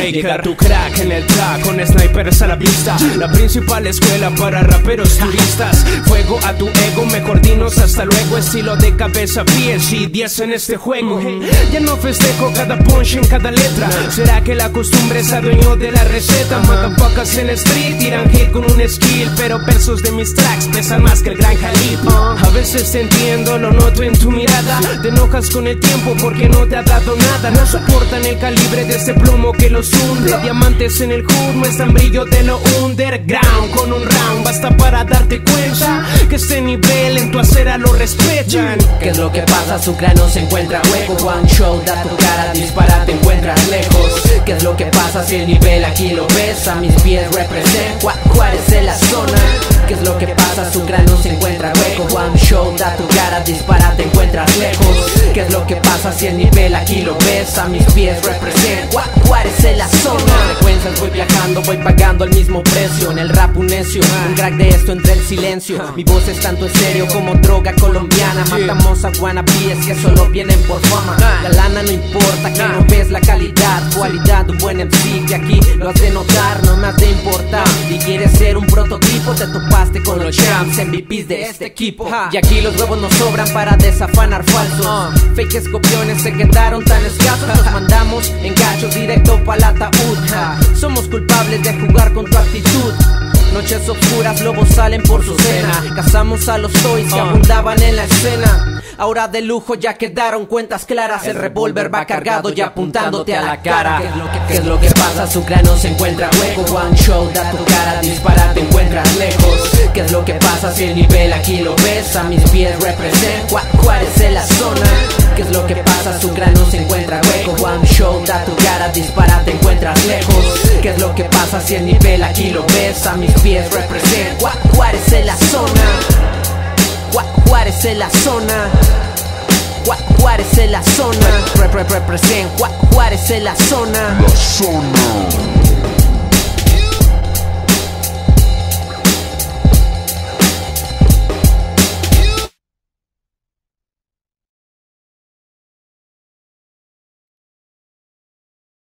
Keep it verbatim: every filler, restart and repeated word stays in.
Llega tu crack en el track con snipers a la vista. La principal escuela para raperos turistas. Fuego a tu ego, mejor dinos hasta luego. Estilo de cabeza, pies y diez en este juego. Ya no festejo cada punch en cada letra. ¿Será que la costumbre es adueño de la receta? Motherfuckers en el street tiran hit con un skill, pero versos de mis tracks pesan más que el gran Khalid. A veces te entiendo, lo noto en tu mirada. Te enojas con el tiempo porque no te ha dado nada. No soportan el calibre de este plomo que los hunde. Diamantes en el hood muestran brillo de lo underground. Con un round basta para darte cuenta que este nivel en tu acera lo respetan. ¿Qué es lo que pasa? Su cráneo se encuentra hueco. One shot, da tu cara, dispara, te encuentras lejos. ¿Qué es lo que pasa si el nivel aquí lo ves? A mis pies represent Juárez en la zona. ¿Qué es lo que pasa? Su cráneo se encuentra hueco. One shot, da tu cara, dispara, te encuentras lejos. ¿Qué es lo que pasa si el nivel aquí lo ves? A mis pies represent Juárez en la zona. Frecuencias voy viajando, voy pagando el mismo precio. En el rap un necio, un crack de esto entre el silencio. Mi voz es tanto estéreo como droga colombiana. Matamos a wannabes que solo vienen por fama. La lana no importa, que no ves la calidad. Cualidad, un buen M C que aquí lo has de notar, no me has de importar. Y quieres ser un prototipo, te topaste con los champs, M V Ps de este equipo. Y aquí los huevos no sobran para desafanar falsos. Fake escopiones se quedaron tan escasos. Los mandamos en cachos directo pa'l ataúd. Somos culpables de jugar con tu actitud. Noches oscuras, lobos salen por su cena. Cazamos a los toys que abundaban en la escena. Ahora de lujo ya quedaron cuentas claras. El revólver va cargado y apuntándote a la cara. ¿Qué es lo que pasa? Su cráneo se encuentra hueco. One shot, da tu cara, dispara, te encuentras lejos. ¿Qué es lo que pasa si el nivel aquí lo ves? A mis pies represent Juárez en la zona. ¿Qué es lo que pasa? Su cráneo se encuentra hueco. One shot, da tu cara, dispara, te encuentras lejos. ¿Qué es lo que pasa si el nivel aquí lo ves? A mis pies represent Juárez en la zona. Juárez en la zona. Juárez en la zona. Represent Juárez en la zona. La zona.